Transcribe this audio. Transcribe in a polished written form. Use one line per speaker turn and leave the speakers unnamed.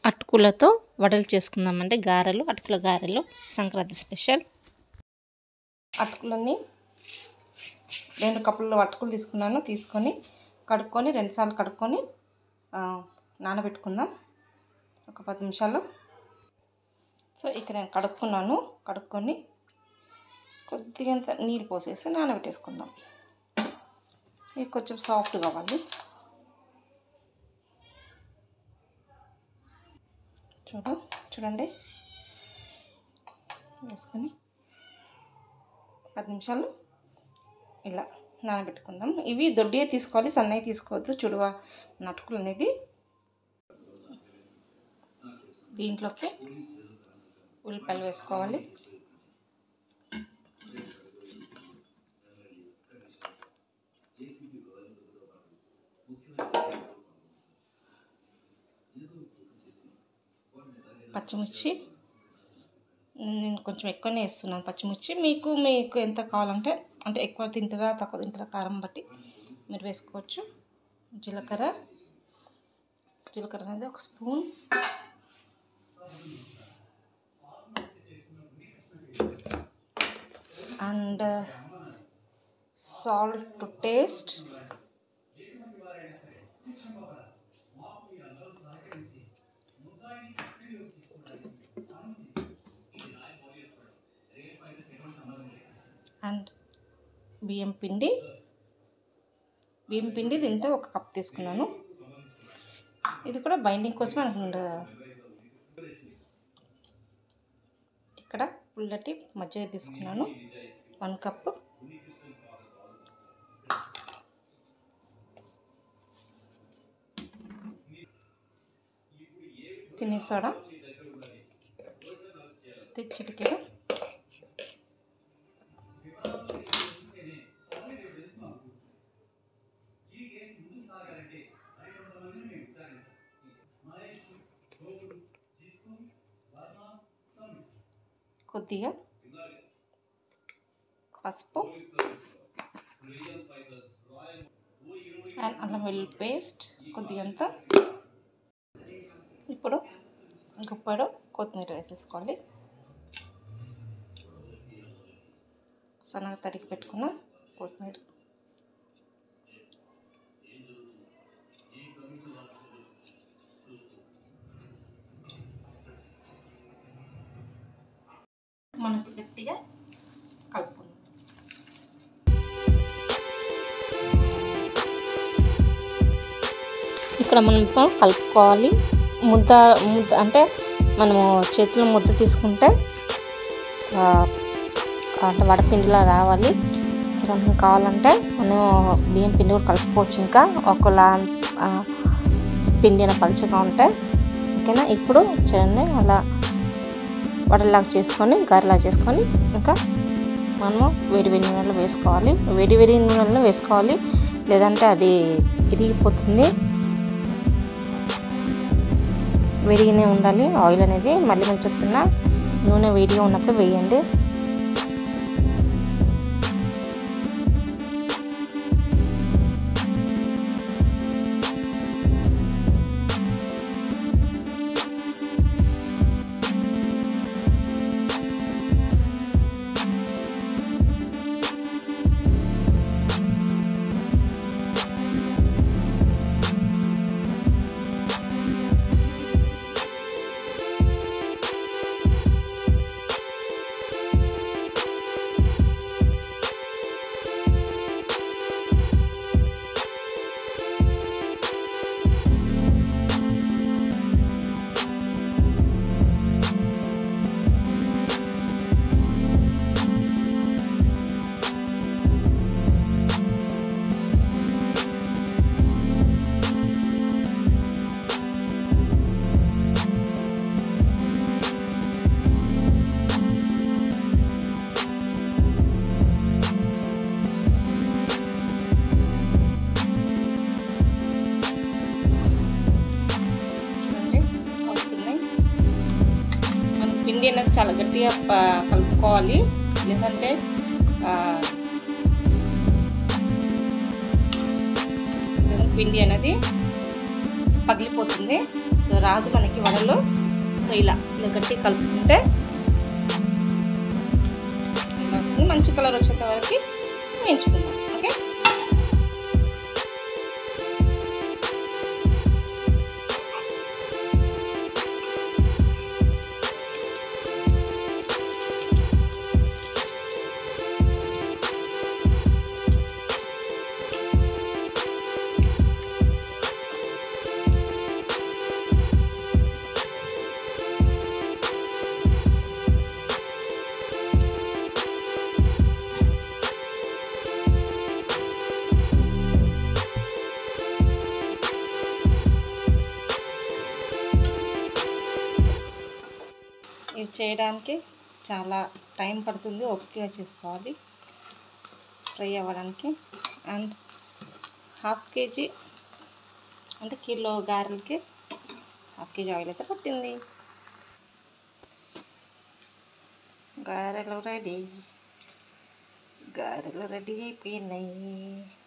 అటుకులతో వడలు చేసుకుందామంటే గారెలు, అటుకుల గారెలు సంక్రాంతి స్పెషల్. అటుకులని 2 కప్పుల అటుకులు తీసుకున్నాను. తీసుకొని కడుక్కొని 2 సార్లు కడుక్కొని నానబెట్టుకుందాం ఒక 10 నిమిషాలు. సో ఇక్కడ నేను కడుక్కున్నాను. కడుక్కొని కొద్దిగా నీళ్ళు పోసేసి నానబెట్టేసుకుందాం. ఇది కొంచెం సాఫ్ట్ కావాలి. చూడండి వేసుకొని 10 నిమిషాలు ఇలా నానబెట్టుకుందాం. ఇవి దొడ్డియే తీసుకోవాలి, సన్నవి తీసుకోవద్దు. చుడువ అటుకులు అనేది దీంట్లోకి ఉల్లిపాయలు వేసుకోవాలి. పచ్చిమిర్చి నేను కొంచెం ఎక్కువనే వేస్తున్నాను పచ్చిమిర్చి. మీకు ఎంత కావాలంటే అంటే ఎక్కువ తింటారా తక్కువ తింటారా కారం బట్టి మీరు వేసుకోవచ్చు. జీలకర్ర అనేది 1 spoon. And salt to taste. And బియ్యం పిండి దీంట్లో 1 కప్ తీసుకున్నాను. ఇది కూడా బైండింగ్ కోసమే అనుకుంటా. ఇక్కడ పుల్లటి మజ్జిగ తీసుకున్నాను 1 కప్. తినే సోడా చిటికెడు. కొద్దిగా పసుపు అండ్ అల్లం వెల్లుల్లి పేస్ట్ కొద్దిగంత. ఇప్పుడు గుప్పెడు కొత్తిమీర వేసేసుకోవాలి. సన్నగా తరిగి పెట్టుకున్న కొత్తిమీర. మనకు గట్టిగా కలుపుకుందాం. ఇక్కడ మనం కలుపుకోవాలి. ముద్ద అంటే మనము చేతిలో ముద్ద తీసుకుంటే అంటే వడపిండిలా రావాలి. సో మనకు కావాలంటే మనం బియ్యం పిండి కూడా కలుపుకోవచ్చు. ఇంకా ఒకలా పిండిన పలుచగా ఉంటే ఓకేనా. ఇప్పుడు చూడండి అలా వడలాగా చేసుకొని గారెలాగా చేసుకొని ఇంకా మనము వేడి నూనెలో వేసుకోవాలి. వేడి నూనెలో వేసుకోవాలి, లేదంటే అది ఇరిగిపోతుంది. వేడిగానే ఉండాలి ఆయిల్ అనేది. మళ్ళీ చెప్తున్నా, నూనె వేడిగా ఉన్నప్పుడు వేయండి. పిండి అనేది చాలా గట్టిగా కలుపుకోవాలి, లేదంటే పిండి అనేది పగిలిపోతుంది. సో రాదు మనకి వడలు. సో ఇలా గట్టి కలుపుకుంటే ఇలా వస్తుంది. మంచి కలర్ వచ్చేంత వరకు వేయించుకుందాం. ఓకే, ఇవి చేయడానికి చాలా టైం పడుతుంది, ఓపికగా చేసుకోవాలి ఫ్రై అవ్వడానికి. అండ్ 1/2 kg అంటే కిలో గారెలకి 1/2 kg ఆయిల్ అయితే పట్టింది. గారెలు రెడీ అయిపోయినాయి.